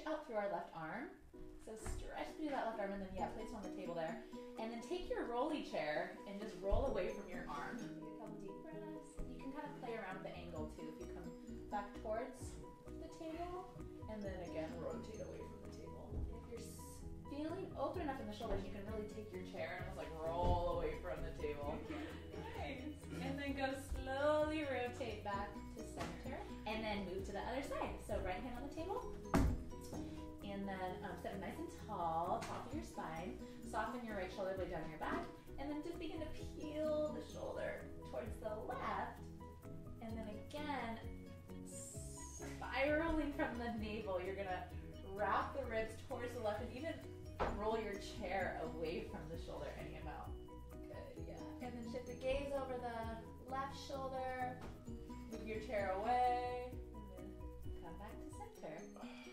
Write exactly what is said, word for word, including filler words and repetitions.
out through our left arm. So stretch through that left arm, and then yeah, place it on the table there. And then take your rolly chair and just roll away from your arm. Take a couple deep breaths. You can kind of play around with the angle too. If you come back towards the table, and then again rotate away from the table. If you're feeling open enough in the shoulders, you can really take your chair and just like roll away from the table. Nice. And then go slowly rotate back to center, and then move to the other side. So right hand on the table. And then um, sit nice and tall, top of your spine. Soften your right shoulder blade down your back. And then just begin to peel the shoulder towards the left. And then again, spiraling from the navel. You're going to wrap the ribs towards the left and even roll your chair away from the shoulder any amount. Good, yeah. And then shift the gaze over the left shoulder. Move your chair away. And then come back to center.